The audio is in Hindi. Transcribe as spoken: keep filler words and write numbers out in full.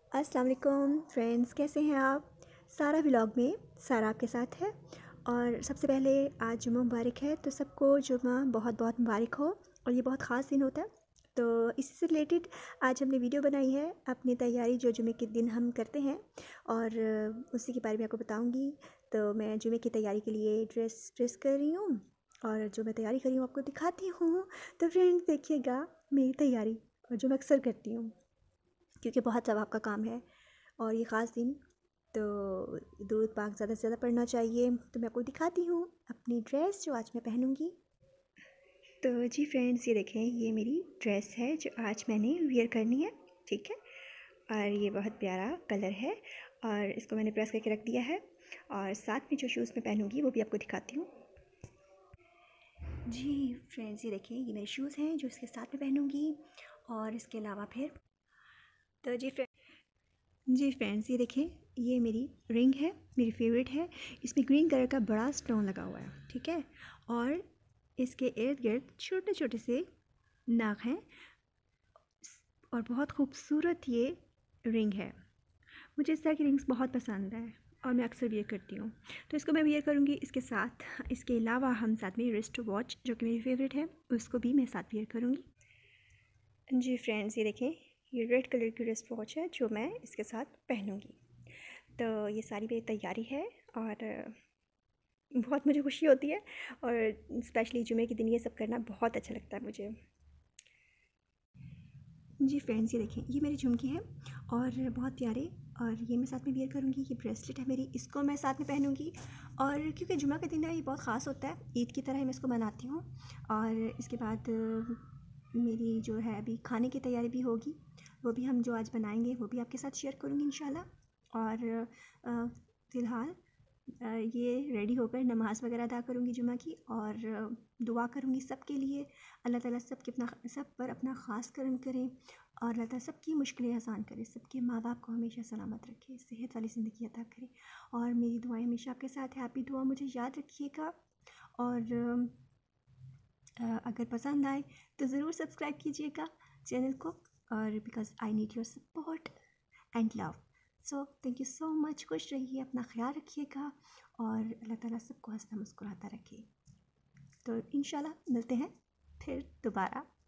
अस्सलाम वालेकुम फ्रेंड्स, कैसे हैं आप। सारा व्लॉग में सारा आपके साथ है। और सबसे पहले आज जुम्मा मुबारक है, तो सबको जुम्मा बहुत बहुत मुबारक हो। और ये बहुत ख़ास दिन होता है, तो इसी से रिलेटेड आज हमने वीडियो बनाई है अपनी तैयारी जो जुम्मे के दिन हम करते हैं, और उसी के बारे में आपको बताऊंगी। तो मैं जुम्मे की तैयारी के लिए ड्रेस ड्रेस कर रही हूँ, और जो मैं तैयारी कर रही हूँ आपको दिखाती हूँ। तो फ्रेंड्स देखिएगा मेरी तैयारी, और जो मैं अक्सर करती हूँ, क्योंकि बहुत सवाब का काम है और ये ख़ास दिन, तो दूध पाक ज़्यादा से ज़्यादा पड़ना चाहिए। तो मैं आपको दिखाती हूँ अपनी ड्रेस जो आज मैं पहनूँगी। तो जी फ्रेंड्स, ये देखें, ये मेरी ड्रेस है जो आज मैंने वियर करनी है, ठीक है। और ये बहुत प्यारा कलर है, और इसको मैंने प्रेस करके रख दिया है। और साथ में जो शूज़ मैं पहनूँगी वो भी आपको दिखाती हूँ। जी फ्रेंड्स, ये देखें, ये मेरे शूज़ हैं जो इसके साथ में पहनूँगी। और इसके अलावा फिर तो जी फ्रेंड जी फ्रेंड्स ये देखें, ये मेरी रिंग है, मेरी फेवरेट है। इसमें ग्रीन कलर का बड़ा स्टोन लगा हुआ है, ठीक है। और इसके इर्द गिर्द छोटे छोटे से नाग हैं, और बहुत खूबसूरत ये रिंग है। मुझे इस तरह की रिंग्स बहुत पसंद है और मैं अक्सर वियर करती हूँ, तो इसको मैं वियर करूँगी। इसके साथ इसके अलावा हम साथ में रिस्ट वॉच जो कि मेरी फेवरेट है, उसको भी मैं साथ वियर करूँगी। जी फ्रेंड्स, ये देखें, ये रेड कलर की रिस्ट वॉच है जो मैं इसके साथ पहनूँगी। तो ये सारी मेरी तैयारी है, और बहुत मुझे खुशी होती है, और स्पेशली जुमे के दिन ये सब करना बहुत अच्छा लगता है मुझे। जी फ्रेंड्स, ये देखें, ये मेरी झुमकी है और बहुत प्यारे, और ये मैं साथ में वियर करूँगी। ये ब्रेसलेट है मेरी, इसको मैं साथ में पहनूँगी। और क्योंकि जुमा का दिन है, ये बहुत ख़ास होता है, ईद की तरह ही मैं इसको मनाती हूँ। और इसके बाद मेरी जो है अभी खाने की तैयारी भी होगी, वो भी हम जो आज बनाएंगे वो भी आपके साथ शेयर करूँगी इंशाल्लाह। और फ़िलहाल ये रेडी होकर नमाज़ वगैरह अदा करूँगी जुमा की, और दुआ करूँगी सब के लिए। अल्लाह ताला सब के अपना सब पर अपना ख़ास करम करें, और अल्लाह ताला सबकी मुश्किलें आसान करे, सबके माँ बाप को हमेशा सलामत रखे, सेहत वाली ज़िंदगी अता करे। और मेरी दुआएं हमेशा आपके साथ है, आप भी दुआ मुझे याद रखिएगा। और अगर पसंद आए तो ज़रूर सब्सक्राइब कीजिएगा चैनल को, और because I need your support and love. So thank you so much. खुश रहिए, अपना ख्याल रखिएगा, और अल्लाह ताला सबको हंसता मुस्कुराता रखे। तो इंशाल्लाह मिलते हैं फिर दोबारा।